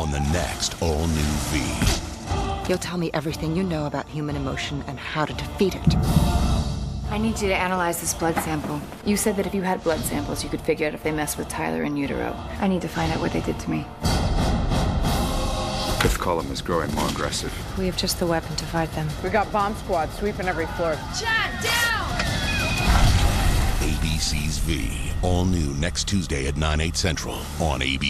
on the next all-new V. You'll tell me everything you know about human emotion and how to defeat it. I need you to analyze this blood sample. You said that if you had blood samples, you could figure out if they messed with Tyler in utero. I need to find out what they did to me. Fifth column is growing more aggressive. We have just the weapon to fight them. We got bomb squads sweeping every floor. Chad, down! ABC's V. All new next Tuesday at 9/8 Central on ABC.